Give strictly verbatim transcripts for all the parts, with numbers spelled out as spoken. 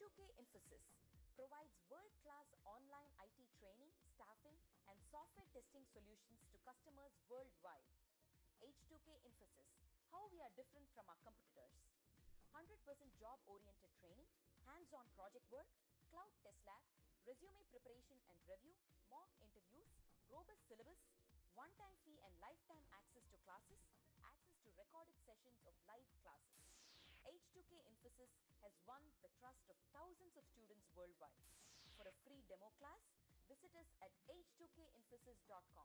two K Infosys provides world-class online I T training, staffing, and software testing solutions to customers worldwide. H two K Infosys, how we are different from our competitors. one hundred percent job-oriented training, hands-on project work, cloud test lab, resume preparation and review, mock interviews, robust syllabus, one-time fee and lifetime access to classes, access to recorded sessions of live classes. H two K Infosys has won the trust of thousands of students worldwide. For a free demo class, visit us at h two k infosys dot com.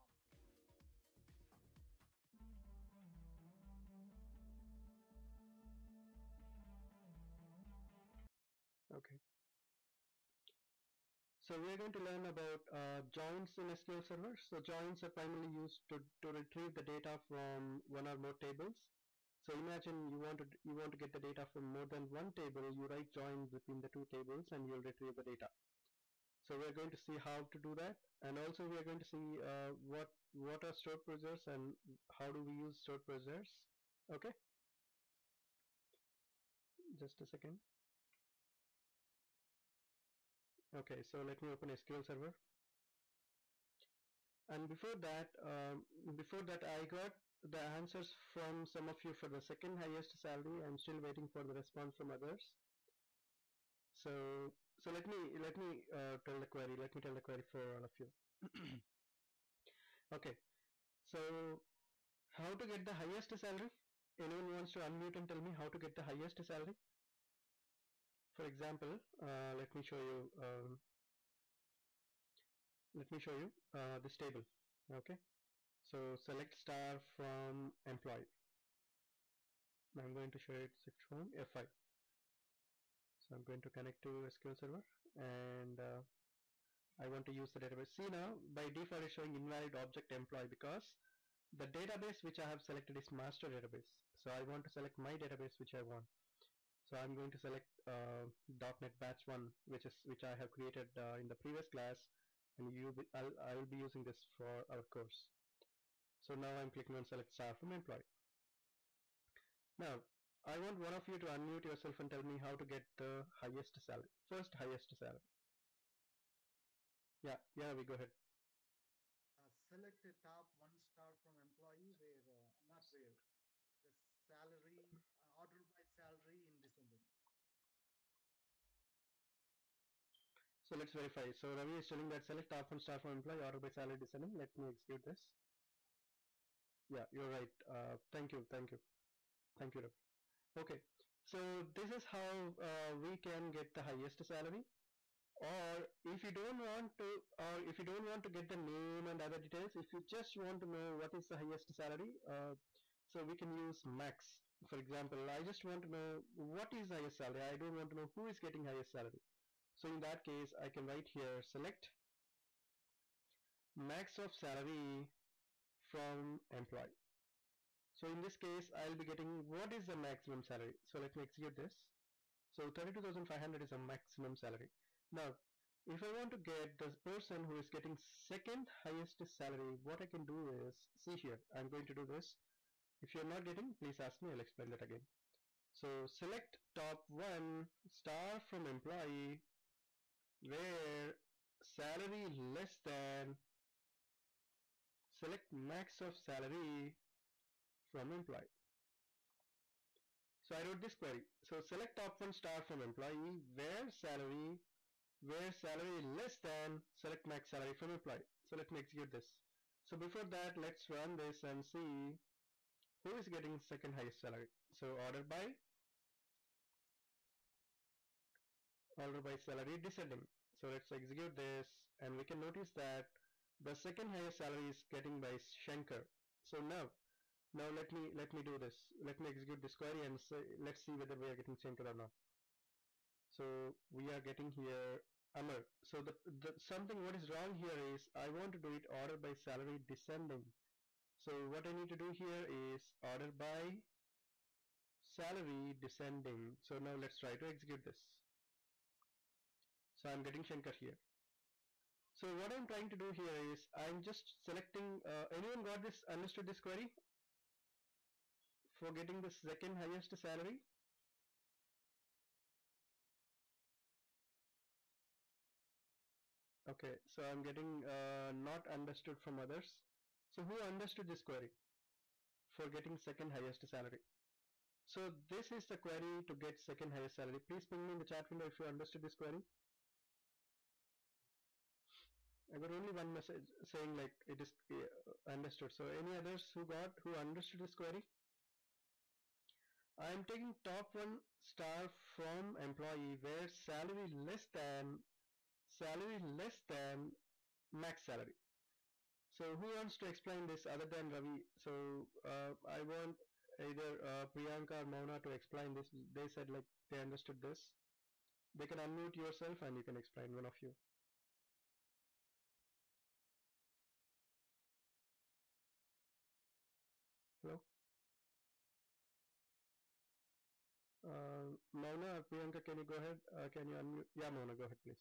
Okay. So we're going to learn about uh, joins in S Q L Server. So joins are primarily used to, to retrieve the data from one or more tables. So imagine you want to you want to get the data from more than one table. You write join between the two tables and you'll retrieve the data. So we're going to see how to do that, and also we are going to see uh, what what are stored procedures and how do we use stored procedures. Okay. Just a second. Okay, so let me open S Q L Server. And before that, um, before that, I got the answers from some of you for the second highest salary. I'm still waiting for the response from others. So, so let me let me uh, tell the query. Let me tell the query for all of you. Okay. So, how to get the highest salary? Anyone wants to unmute and tell me how to get the highest salary? For example, uh, let me show you. Um, let me show you uh, this table. Okay. So select star from employee. I'm going to show it from F five. So I'm going to connect to S Q L Server and uh, I want to use the database. See now, by default it's showing invalid object employee because the database which I have selected is master database. So I want to select my database which I want. So I'm going to select uh, .NET Batch one, which is which I have created uh, in the previous class, and you be, I'll, I'll be using this for our course. So now I'm clicking on select star from employee. Now, I want one of you to unmute yourself and tell me how to get the highest salary. First highest salary. Yeah, yeah, we go ahead. Uh, select a top one star from employee where, uh, not where, the salary, uh, order by salary in descending. So let's verify. So Ravi is telling that select top one star from employee, order by salary descending. Let me execute this. Yeah, you're right. Uh, thank you, thank you. Thank you, Ravi. Okay, so this is how uh, we can get the highest salary. Or if you don't want to, or if you don't want to get the name and other details, if you just want to know what is the highest salary, uh, so we can use max. For example, I just want to know what is the highest salary. I don't want to know who is getting highest salary. So in that case, I can write here select max of salary from employee. So in this case, I'll be getting what is the maximum salary. So let me execute this. So thirty-two thousand five hundred is a maximum salary. Now, if I want to get the person who is getting second highest salary, what I can do is, see here, I'm going to do this. If you're not getting, please ask me, I'll explain that again. So select top one star from employee where salary less than, select max of salary from employee. So I wrote this query. So select top one star from employee where salary where salary less than select max salary from employee. So let me execute this. So before that, let's run this and see who is getting second highest salary. So order by order by salary descending. So let's execute this and we can notice that the second highest salary is getting by Shankar. So now now let me let me do this. Let me execute this query and say, let's see whether we are getting Shankar or not. So we are getting here Amar. So the, the something what is wrong here is I want to do it order by salary descending. So what I need to do here is order by salary descending. So now let's try to execute this. So I'm getting Shankar here. So what I'm trying to do here is I'm just selecting, uh, anyone got this, understood this query for getting the second highest salary? Okay, so I'm getting uh, not understood from others. So who understood this query for getting second highest salary? So this is the query to get second highest salary. Please ping me in the chat window if you understood this query. I got only one message saying like it is uh, understood. So any others who got who understood this query? I am taking top one star from employee where salary less than salary less than max salary. So who wants to explain this other than Ravi? So uh, I want either uh, Priyanka or Mona to explain this. They said like they understood this. They can unmute yourself and you can explain, one of you. Hello? Uh, Mona or Priyanka, can you go ahead? Uh, can you unmute? Yeah, Mona, go ahead, please.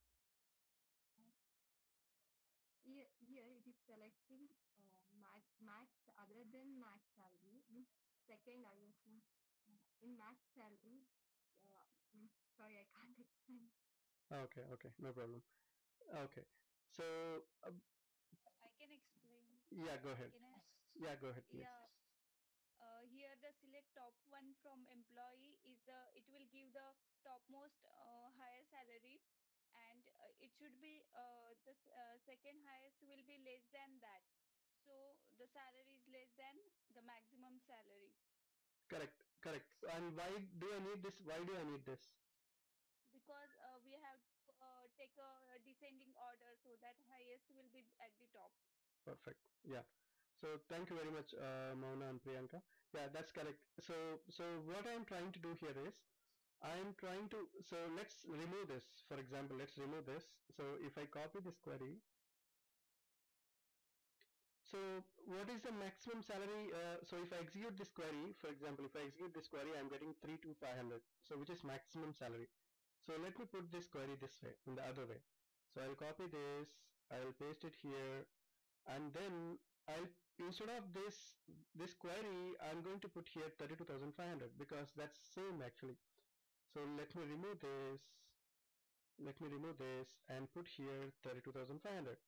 Here, here it is selecting uh, max, max other than max salary means second highest means in max salary. Uh, means, sorry, I can't explain. Okay, okay, no problem. Okay, so uh, I can explain. yeah, go ahead. Can I? Yeah, go ahead, please. Yeah. Uh, here the select top one from employee is the it will give the topmost uh, higher salary, and uh, it should be uh, the s- uh, second highest will be less than that. So the salary is less than the maximum salary Correct, correct. And why do I need this? Why do I need this? because uh, we have to uh, take a, a descending order so that highest will be at the top. Perfect. Yeah. So thank you very much, uh, Mona and Priyanka. Yeah, that's correct. So, so what I'm trying to do here is, I'm trying to, so let's remove this. For example, let's remove this. So if I copy this query, so what is the maximum salary? Uh, so if I execute this query, for example, if I execute this query, I'm getting three to five hundred. So which is maximum salary. So let me put this query this way, in the other way. So I'll copy this, I'll paste it here, and then I'll instead of this this query I'm going to put here thirty-two thousand five hundred because that's same actually. So let me remove this, let me remove this and put here thirty-two thousand five hundred.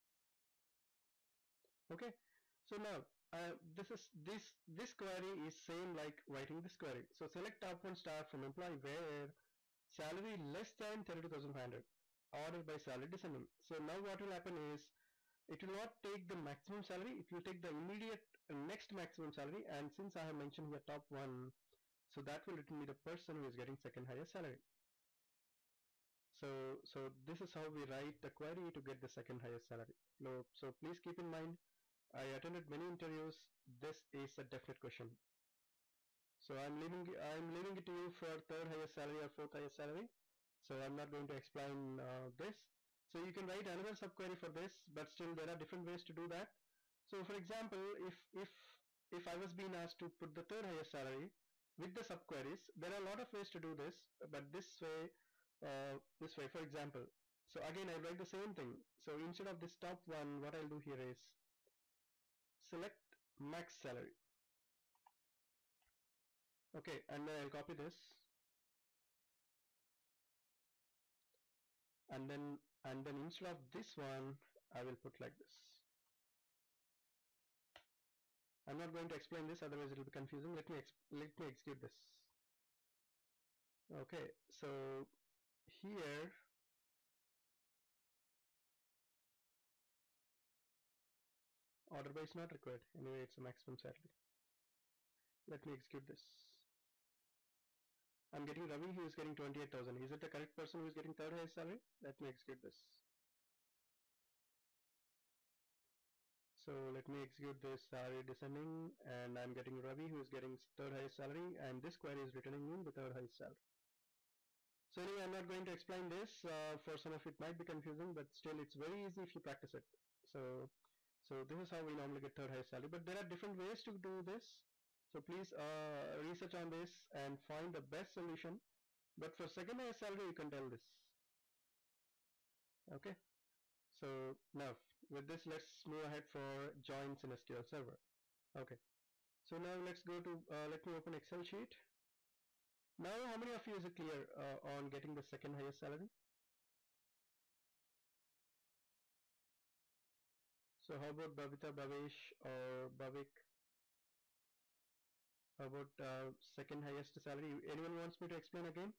Okay, so now uh, this is this this query is same like writing this query. So select top one star from employee where salary less than thirty-two thousand five hundred, order by salary descending. So now what will happen is it will not take the maximum salary, it will take the immediate uh, next maximum salary, and since I have mentioned here top one, so that will return me the person who is getting second highest salary. So, so this is how we write the query to get the second highest salary. No, so please keep in mind, I attended many interviews, this is a definite question. So I'm leaving, I'm leaving it to you for third highest salary or fourth highest salary. So I'm not going to explain uh, this. So you can write another subquery for this, but still there are different ways to do that. So for example, if if if I was being asked to put the third highest salary with the subqueries, there are a lot of ways to do this, but this way, uh, this way, for example. So again, I write the same thing. So instead of this top one, what I'll do here is select max salary. Okay, and then I'll copy this, and then and then instead of this one, I will put like this. I'm not going to explain this, otherwise it will be confusing. Let me let me execute this. Okay, so here order by is not required. Anyway, it's a maximum salary. Let me execute this. I'm getting Ravi who is getting twenty-eight thousand. Is it the correct person who is getting third highest salary? Let me execute this. So let me execute this salary descending, and I'm getting Ravi who is getting third highest salary, and this query is returning me the third highest salary. So anyway, I'm not going to explain this. Uh, for some of it might be confusing, but still it's very easy if you practice it. So, so this is how we normally get third highest salary. But there are different ways to do this. So please uh, research on this and find the best solution. But for second highest salary, you can tell this. Okay. So now with this, let's move ahead for joins in S Q L Server. Okay. So now let's go to, uh, let me open Excel sheet. Now how many of you is it clear uh, on getting the second highest salary? So how about Bhavita, Bhavesh, or Bhavik? How about uh, second highest salary? Anyone wants me to explain again?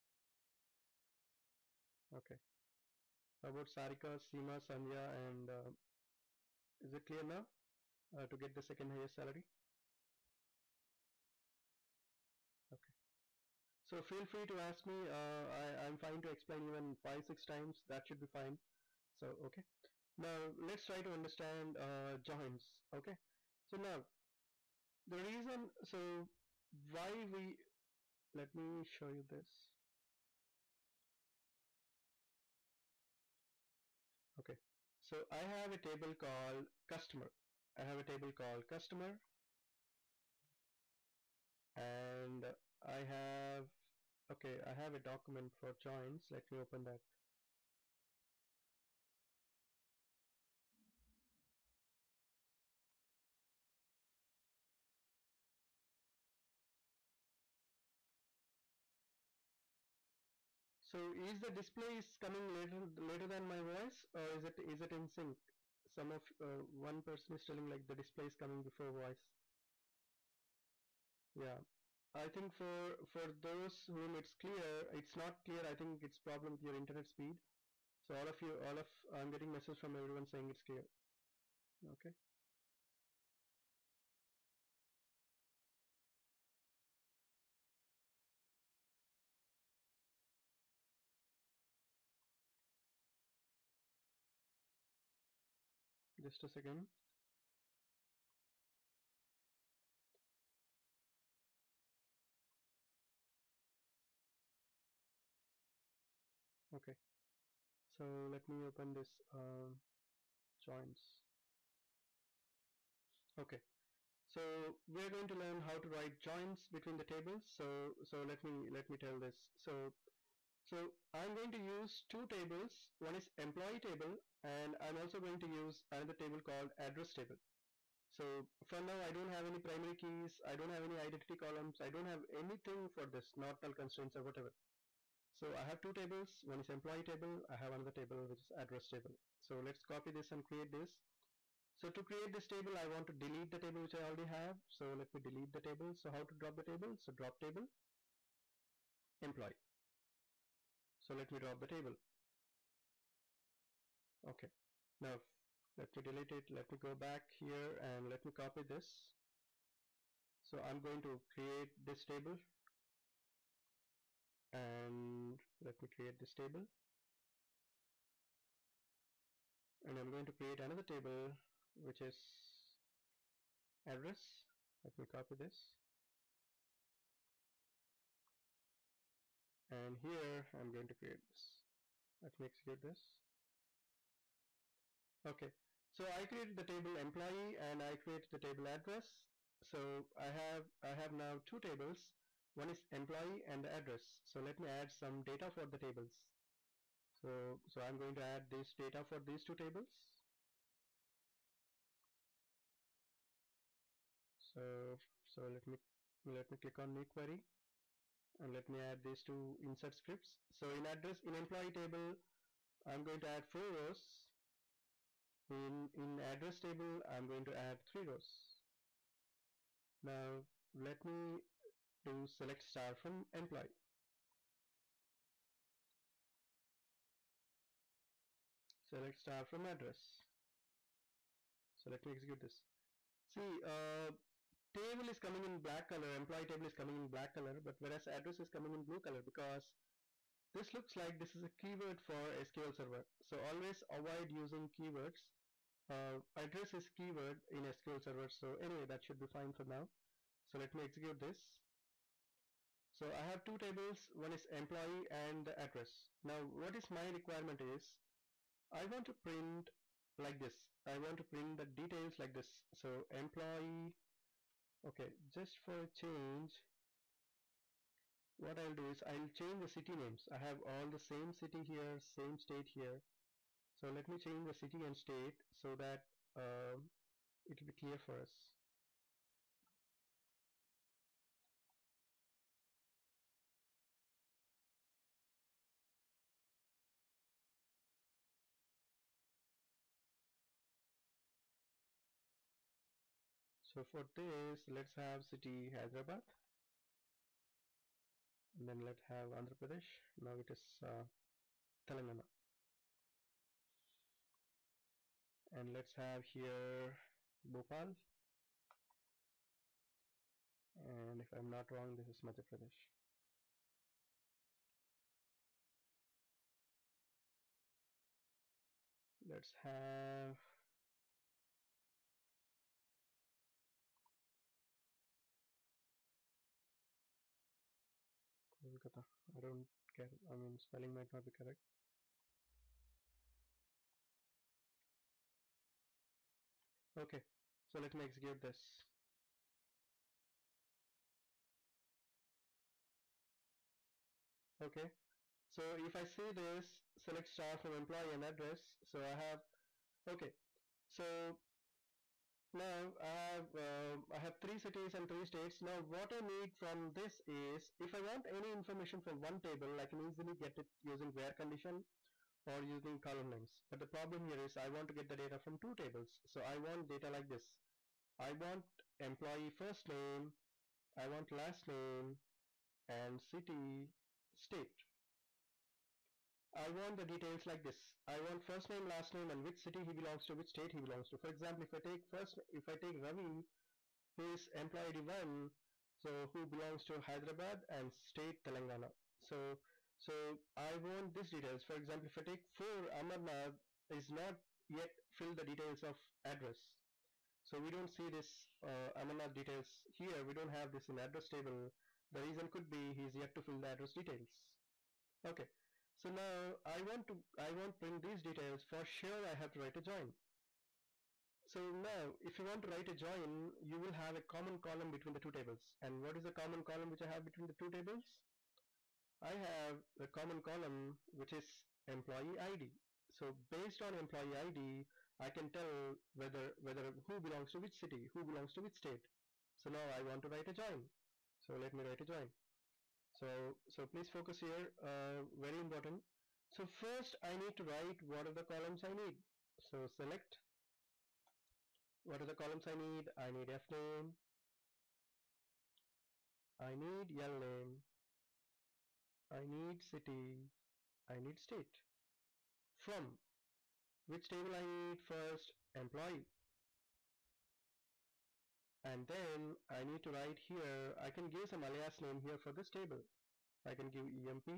Okay. How about Sarika, Seema, Sandhya, and uh, is it clear now uh, to get the second highest salary? Okay. So feel free to ask me. Uh, I, I'm fine to explain even five, six times. That should be fine. So, okay. Now, let's try to understand uh, joins. Okay. So now, the reason, so why we, let me show you this. Okay. So I have a table called customer. I have a table called customer, and I have, okay, I have a document for joins. Let me open that. So is the display is coming later later than my voice, or is it is it in sync? Some of uh, one person is telling like the display is coming before voice. Yeah, I think for for those whom it's clear, it's not clear. I think it's problem with your internet speed. So all of you, all of I'm getting message from everyone saying it's clear. Okay. Just a second. Okay. So let me open this um, joins. Okay. So we're going to learn how to write joins between the tables. So so let me let me tell this. So so I'm going to use two tables. One is employee table, and I'm also going to use another table called address table. So for now I don't have any primary keys, I don't have any identity columns, I don't have anything for this, not null constraints or whatever. So I have two tables, one is employee table, I have another table which is address table. So let's copy this and create this. So to create this table, I want to delete the table which I already have. So let me delete the table. So how to drop the table? So drop table, employee. So let me drop the table. Okay. Now let me delete it. Let me go back here and let me copy this. So I'm going to create this table, and let me create this table, and I'm going to create another table which is address. Let me copy this, and here I'm going to create this. Let me execute this. Okay, so I created the table employee and I created the table address. So I have I have now two tables. One is employee and the address. So let me add some data for the tables. So so I'm going to add this data for these two tables. So so let me let me click on new query, and let me add these two insert scripts. So in address in employee table, I'm going to add four rows. In in address table, I'm going to add three rows. Now let me do select star from employee. Select star from address. So let me execute this. See, uh, table is coming in black color, employee table is coming in black color, but whereas address is coming in blue color, because this looks like this is a keyword for S Q L Server. So always avoid using keywords. Uh, address is keyword in S Q L Server. So anyway, that should be fine for now. So let me execute this. So I have two tables, one is employee and the address. Now what is my requirement is, I want to print like this. I want to print the details like this. So employee, okay, just for a change, what I'll do is I'll change the city names. I have all the same city here, same state here. So let me change the city and state so that uh, it will be clear for us. So for this, let's have city Hyderabad, and then let's have Andhra Pradesh. Now it is uh, Telangana, and let's have here Bhopal, and if I'm not wrong, this is Madhya Pradesh. Let's have Kolkata. I don't get it. I mean, spelling might not be correct. Okay, so let me execute this. Okay, so if I say this, select star from employee and address. So I have, okay, so now I have uh, I have three cities and three states. Now what I need from this is, if I want any information from one table, I can easily get it using where condition or using column names. But the problem here is I want to get the data from two tables. So I want data like this. I want employee first name, I want last name, and city, state. I want the details like this. I want first name, last name, and which city he belongs to, which state he belongs to. For example, if I take first, if I take Ravi, who is employee I D one, so who belongs to Hyderabad and state Telangana. So, so I want these details. For example, if I take four, Amarnath is not yet filled the details of address. So we don't see this uh, Amarnath details here. We don't have this in address table. The reason could be he's yet to fill the address details. Okay. So now I want to I want to print these details. For sure I have to write a join. So now if you want to write a join, you will have a common column between the two tables. And what is the common column which I have between the two tables? I have the common column which is employee I D. So based on employee I D, I can tell whether whether who belongs to which city, who belongs to which state. So now I want to write a join. So let me write a join. So, so please focus here, uh, very important. So first I need to write what are the columns I need. So select what are the columns I need. I need F name, I need L name, I need city, I need state. From which table I need first? Employee. And then I need to write here, I can give some alias name here for this table. I can give E M P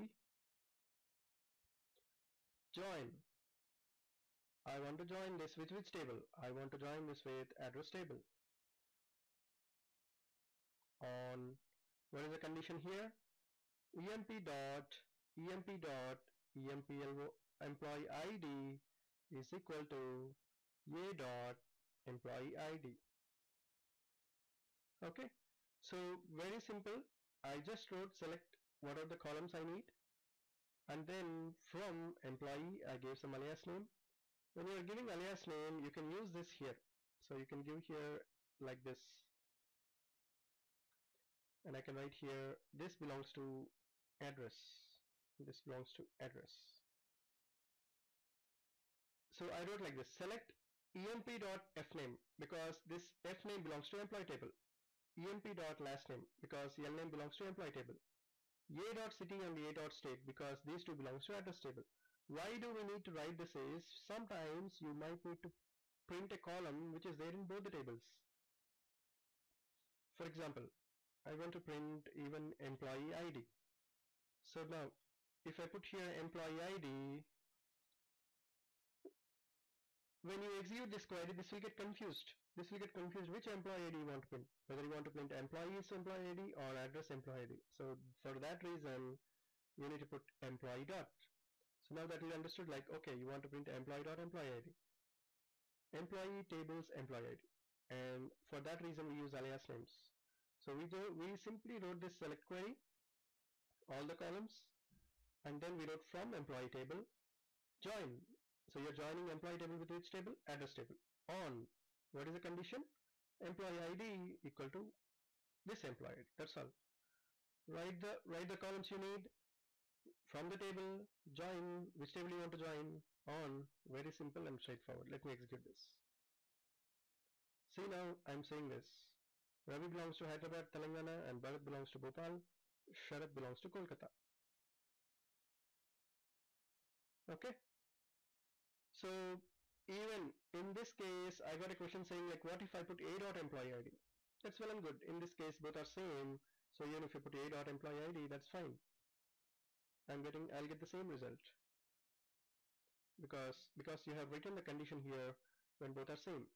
join. I want to join this with which table? I want to join this with address table. On what is the condition here? emp dot emp dot empl employee I D is equal to a dot employee I D. Okay, so very simple. I just wrote select what are the columns I need, and then from employee I gave some alias name. When you are giving alias name, you can use this here. So you can give here like this, and I can write here this belongs to address, this belongs to address. So I wrote like this, select emp dot fname because this fname belongs to employee table, emp dot last name because L name belongs to employee table, a dot city and a dot state because these two belongs to address table. Why do we need to write this is sometimes you might need to print a column which is there in both the tables. For example, I want to print even employee I D. So now if I put here employee I D, when you execute this query, this will get confused. This will get confused which employee I D you want to print, whether you want to print employee's employee I D or address employee I D. So for that reason, you need to put employee dot. So now that we understood, like, okay, you want to print employee dot employee I D, employee tables employee I D, and for that reason we use alias names. So we do we simply wrote this select query, all the columns, and then we wrote from employee table join. So you're joining employee table with which table? Address table. On what is the condition? Employee I D equal to this employee I D. That's all. Write the write the columns you need. From the table, join which table you want to join. On, very simple and straightforward. Let me execute this. See now I'm saying this. Ravi belongs to Hyderabad, Telangana, and Bharat belongs to Bhopal. Sharat belongs to Kolkata. Okay. So even in this case, I got a question saying like, what if I put a dot employee I D? That's well and good. In this case, both are same. So even if you put a dot employee I D, that's fine. I'm getting, I'll get the same result because because you have written the condition here when both are same.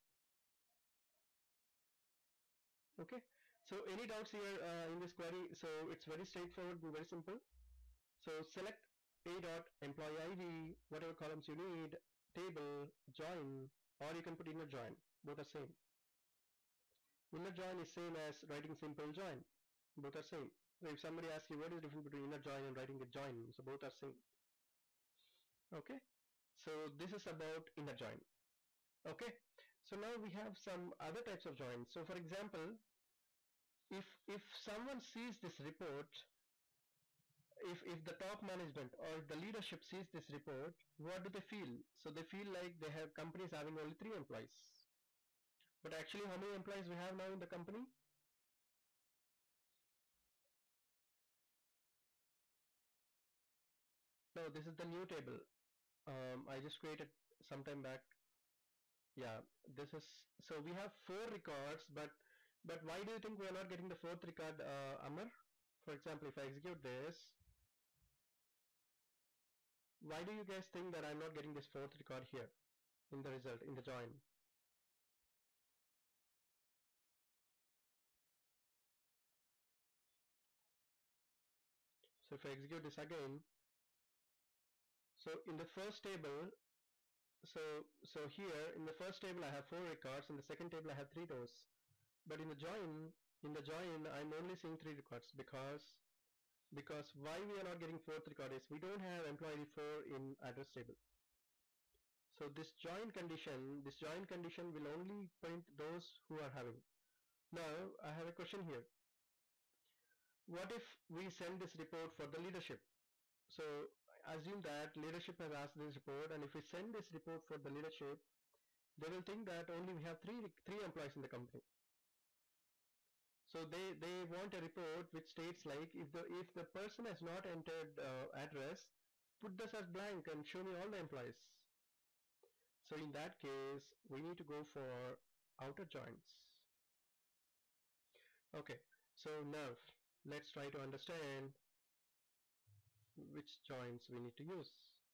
Okay. So any doubts here uh, in this query? So it's very straightforward and very simple. So select a dot employee I D, whatever columns you need, table, join, or you can put inner join. Both are same. Inner join is same as writing simple join. Both are same. So if somebody asks you what is the difference between inner join and writing a join, so both are same. Okay. So this is about inner join. Okay. So now we have some other types of joins. So for example, if if someone sees this report, if if the top management or the leadership sees this report, what do they feel? So they feel like they have companies having only three employees. But actually, how many employees we have now in the company? No, this is the new table. Um, I just created some time back. Yeah, this is, so we have four records, but but why do you think we are not getting the fourth record, uh, Amar? For example, if I execute this, why do you guys think that I'm not getting this fourth record here in the result, in the join? So if I execute this again, so in the first table, so so here in the first table I have four records, in the second table I have three rows, but in the join, in the join I'm only seeing three records because because why we are not getting fourth record is we don't have employee four in address table. So this join condition, this join condition will only print those who are having. Now I have a question here. What if we send this report for the leadership? So assume that leadership has asked this report, and if we send this report for the leadership, they will think that only we have three three employees in the company. So they they want a report which states like, if the if the person has not entered uh, address, put this as blank and show me all the employees. So in that case, we need to go for outer joins. Okay, so now let's try to understand which joins we need to use.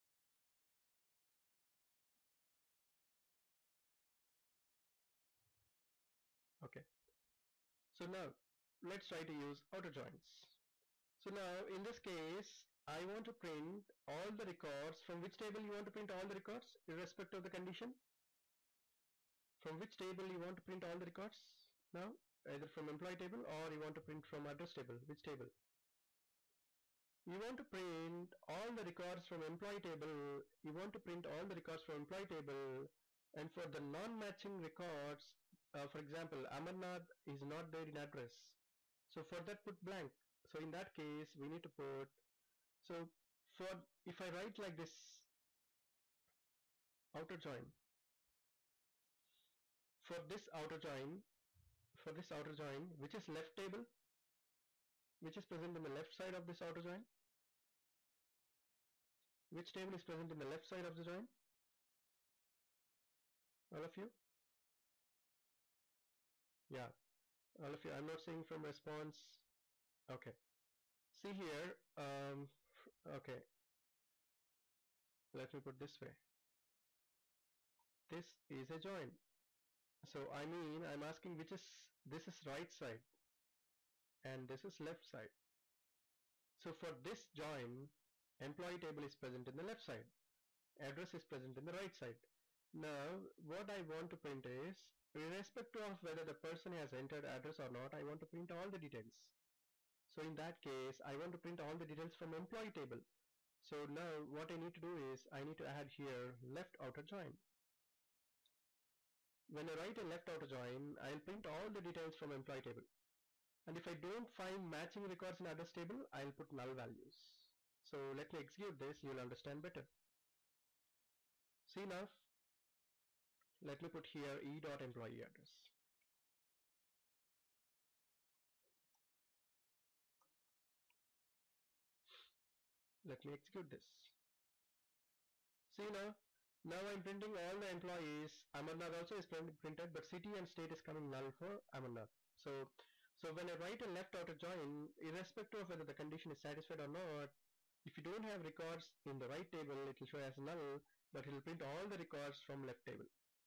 Okay, so now let's try to use outer joins. So now in this case, I want to print all the records. From which table you want to print all the records irrespective of the condition? From which table you want to print all the records now? Either from employee table or you want to print from address table. Which table? You want to print all the records from employee table. You want to print all the records from employee table, and for the non-matching records, uh, for example, Amarnath is not there in address. So for that, put blank. So in that case, we need to put, so for, if I write like this, outer join, for this outer join, for this outer join, which is left table, which is present in the left side of this outer join, which table is present in the left side of the join? All of you? Yeah, all of you. I'm not seeing from response. Okay. See here, um, okay. Let me put this way. This is a join. So I mean, I'm asking which is, this is right side and this is left side. So for this join, employee table is present in the left side, address is present in the right side. Now what I want to print is, irrespective of whether the person has entered address or not, I want to print all the details. So in that case, I want to print all the details from employee table. So now what I need to do is, I need to add here left outer join. When I write a left outer join, I'll print all the details from employee table. And if I don't find matching records in address table, I'll put null values. So let me execute this, you'll understand better. See now, let me put here e.employee address. Let me execute this. See now, now I'm printing all the employees. Amarnath also is printed, but city and state is coming null for Amarnath. So, so when I write a left outer join, irrespective of whether the condition is satisfied or not, if you don't have records in the right table, it will show as null, but it will print all the records from left table.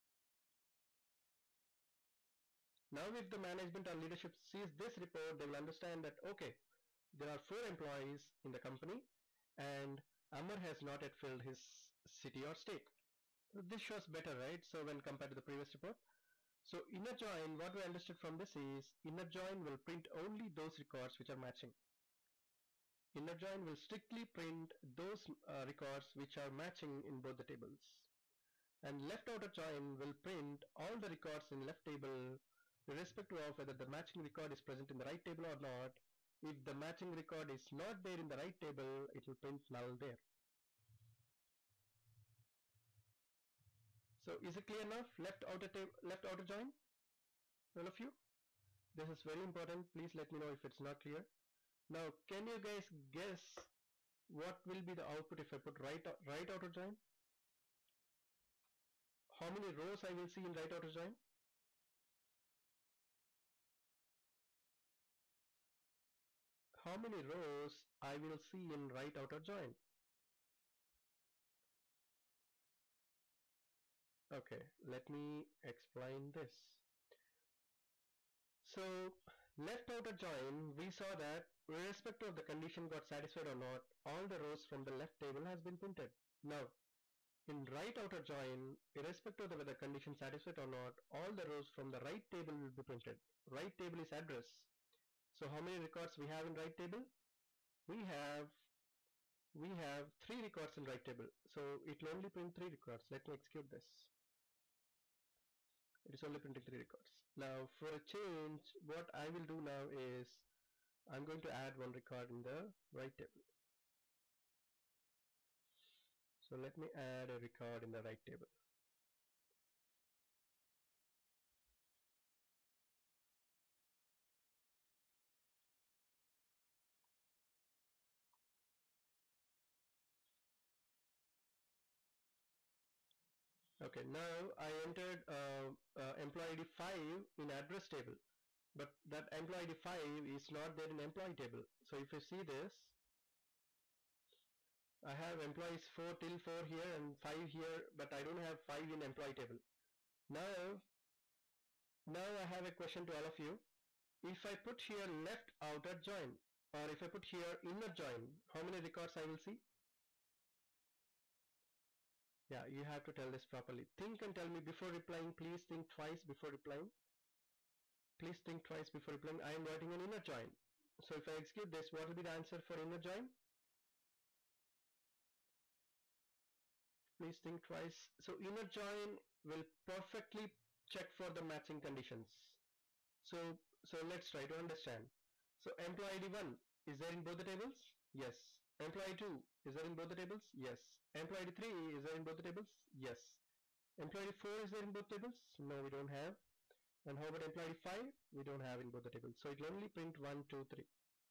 Now if the management or leadership sees this report, they will understand that, okay, there are four employees in the company and Amar has not yet filled his city or state. This shows better, right? So when compared to the previous report. So inner join, what we understood from this is, inner join will print only those records which are matching. Inner join will strictly print those uh, records which are matching in both the tables. And left outer join will print all the records in left table irrespective of whether the matching record is present in the right table or not. If the matching record is not there in the right table, it will print null there. So is it clear enough? Left outer left outer join? All of you? This is very important. Please let me know if it's not clear. Now, can you guys guess what will be the output if I put right right outer join? How many rows I will see in right outer join? How many rows I will see in right outer join? Okay, let me explain this. So left outer join, we saw that irrespective of the condition got satisfied or not, all the rows from the left table has been printed. Now in right outer join, irrespective of whether the condition satisfied or not, all the rows from the right table will be printed. Right table is address. So how many records we have in right table? We have we have three records in right table. So it will only print three records. Let me execute this. It is only printing three records. Now for a change, what I will do now is I'm going to add one record in the right table. So let me add a record in the right table. Okay, now I entered uh, uh, employee I D five in address table, but that employee I D five is not there in employee table. So if you see this, I have employees four till four here and five here, but I don't have five in employee table. Now, now I have a question to all of you. If I put here left outer join, or if I put here inner join, how many records I will see? Yeah, you have to tell this properly. Think and tell me before replying. Please think twice before replying. Please think twice before replying. I am writing an inner join. So if I execute this, what will be the answer for inner join? Please think twice. So inner join will perfectly check for the matching conditions. So, so let's try to understand. So employee I D one, is there in both the tables? Yes. Employee two, is there in both the tables? Yes. Employee I D three, is there in both the tables? Yes. Employee I D four, is there in both tables? No, we don't have. And how about employee I D five? We don't have in both the tables. So it will only print one, two, three.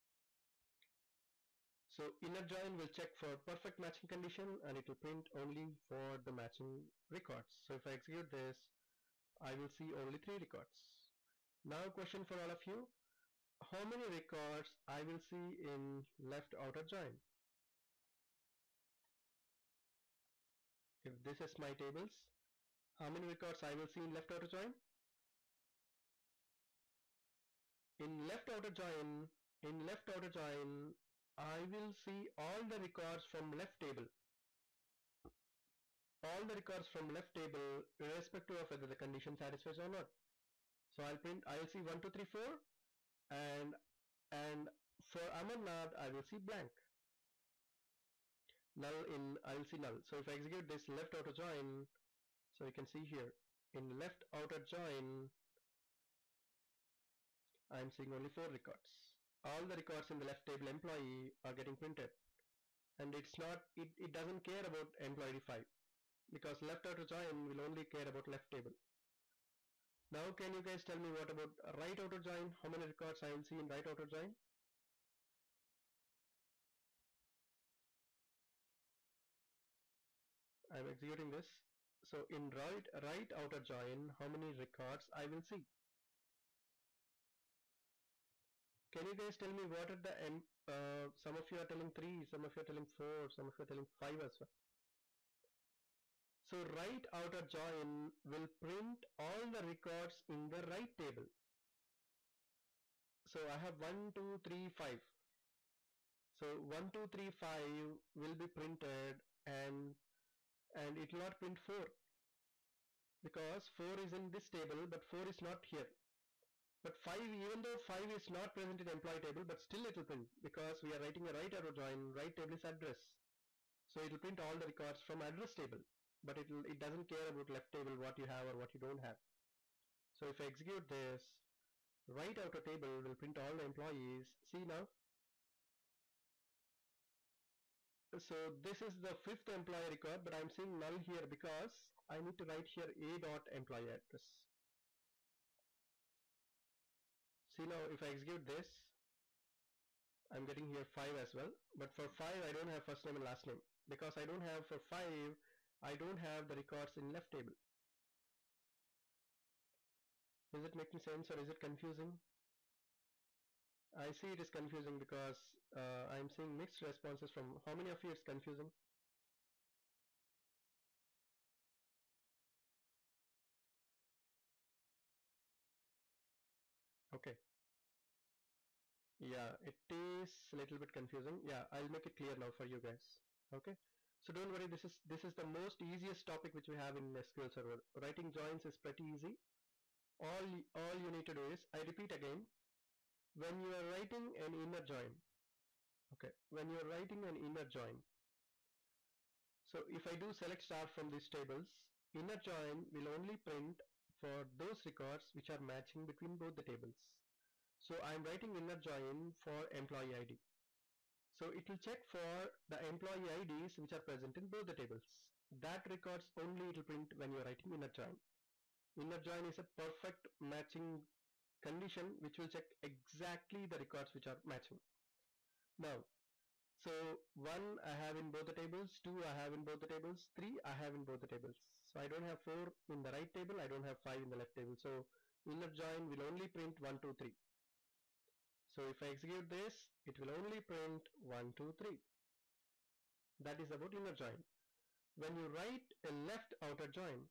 So inner join will check for perfect matching condition and it will print only for the matching records. So if I execute this, I will see only three records. Now question for all of you. How many records I will see in left outer join? If this is my tables, how many records I will see in left outer join? In left outer join, in left outer join, I will see all the records from left table. All the records from left table, irrespective of whether the condition satisfies or not. So I'll print, I'll see one, two, three, four, and and for Amarnath, I will see blank. Null in, I'll see null. So if I execute this left outer join, so you can see here, in left outer join, I'm seeing only four records. All the records in the left table employee are getting printed, and it's not, it, it doesn't care about employee I D five, because left outer join will only care about left table. Now can you guys tell me what about right outer join? How many records I will see in right outer join? I'm executing this. So in right right outer join, how many records I will see? Can you guys tell me what are the m? Uh, some of you are telling three, some of you are telling four, some of you are telling five as well. So right outer join will print all the records in the right table. So I have one, two, three, five. So one, two, three, five will be printed, and and it will not print four because four is in this table but four is not here. But five, even though five is not present in employee table, but still it will print because we are writing a right arrow join. Right table is address, so it will print all the records from address table, but it will, it doesn't care about left table what you have or what you don't have. So if I execute this, right outer table will print all the employees. See now. So this is the fifth employee record, but I'm seeing null here because I need to write here a dot employee address. See now, if I execute this, I'm getting here five as well, but for five I don't have first name and last name because I don't have for five I don't have the records in left table. Is it making sense or is it confusing? I see it is confusing because uh, I'm seeing mixed responses from how many of you it's confusing? Okay. Yeah, it is a little bit confusing. Yeah, I'll make it clear now for you guys. Okay. So don't worry, this is this is the most easiest topic which we have in S Q L Server. Writing joins is pretty easy. All all you need to do is, I repeat again, when you are writing an inner join, okay, when you are writing an inner join, so if I do select star from these tables, inner join will only print for those records which are matching between both the tables. So I'm writing inner join for employee I D. So it will check for the employee I Ds which are present in both the tables. That records only it will print when you are writing inner join. Inner join is a perfect matching condition which will check exactly the records which are matching. Now, so one I have in both the tables, two I have in both the tables, three I have in both the tables. So I don't have four in the right table, I don't have five in the left table. So inner join will only print one, two, three. So if I execute this, it will only print one, two, three. That is about inner join. When you write a left outer join,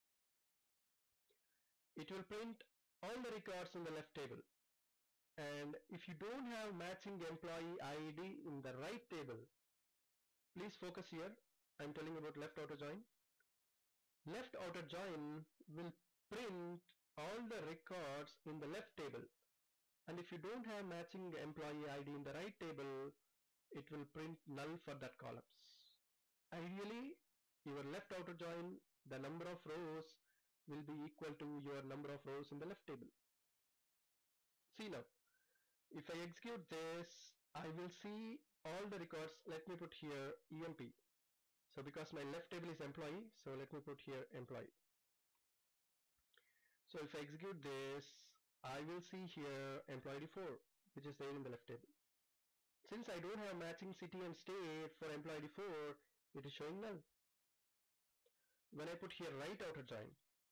it will print all the records in the left table. And if you don't have matching employee I D in the right table, please focus here. I'm telling about left outer join. Left outer join will print all the records in the left table. And if you don't have matching employee I D in the right table, it will print null for that columns. Ideally, your left outer join, the number of rows will be equal to your number of rows in the left table. See now, if I execute this, I will see all the records. Let me put here E M P. So because my left table is employee, so let me put here employee. So if I execute this, I will see here employee four, which is there in the left table. Since I don't have matching city and state for employee four, it is showing null. When I put here right outer join,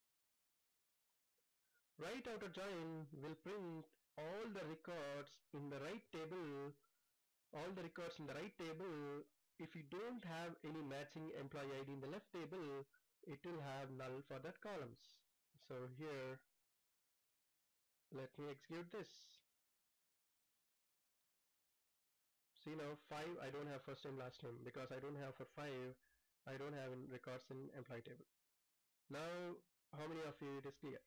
right outer join will print all the records in the right table, all the records in the right table. If you don't have any matching employee I D in the left table, it will have null for that columns. So here, let me execute this. See now, five, I don't have first name, last name because I don't have for five, I don't have in records in employee table. Now, how many of you it is clear?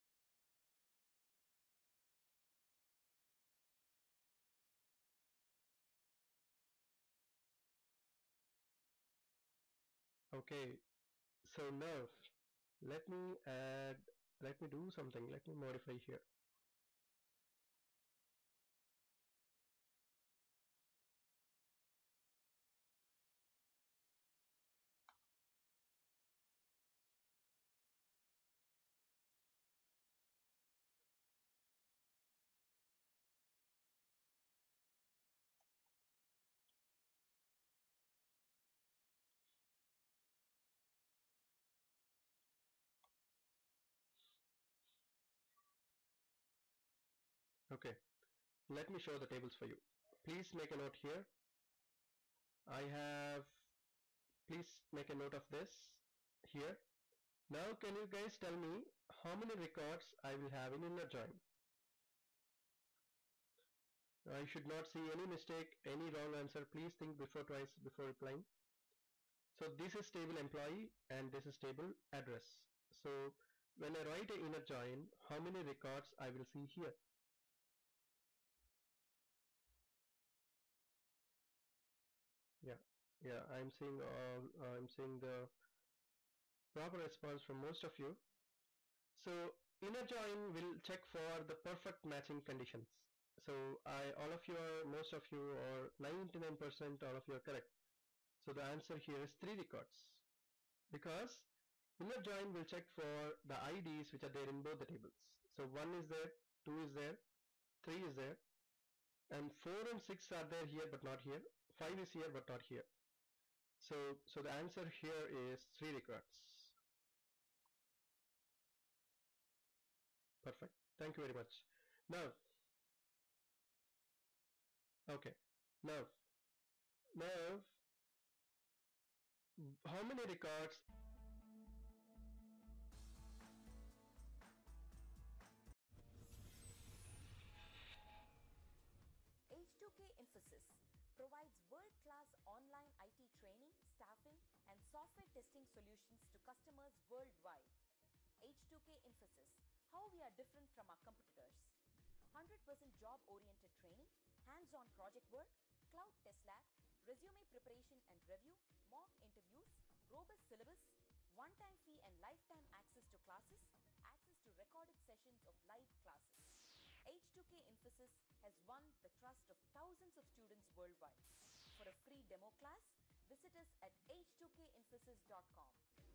Okay, so now let me add, let me do something, let me modify here. Okay, let me show the tables for you. Please make a note here. I have, please make a note of this here. Now can you guys tell me how many records I will have in inner join? I should not see any mistake, any wrong answer. Please think before twice before replying. So this is table employee and this is table address. So when I write a inner join, how many records I will see here? Yeah, yeah, I'm seeing all, uh, I'm seeing the proper response from most of you. So inner join will check for the perfect matching conditions. So I, all of you are, most of you, or ninety-nine percent all of you are correct. So the answer here is three records, because inner join will check for the I Ds which are there in both the tables. So one is there, two is there, three is there, and four and six are there here but not here. five is here but not here. So, so the answer here is three records. Perfect. Thank you very much. Now, okay. Now, now, how many records? H two K Infosys provides world-class online I T training, staffing, and software testing solutions to customers worldwide. H two K Infosys, how we are different from our competitors. one hundred percent job-oriented training, hands-on project work, cloud test lab, resume preparation and review, mock interviews, robust syllabus, one-time fee and lifetime access to classes, access to recorded sessions of live classes. H two K Infosys has won the trust of thousands of students worldwide. For a free demo class, visit us at h two k infosys dot com.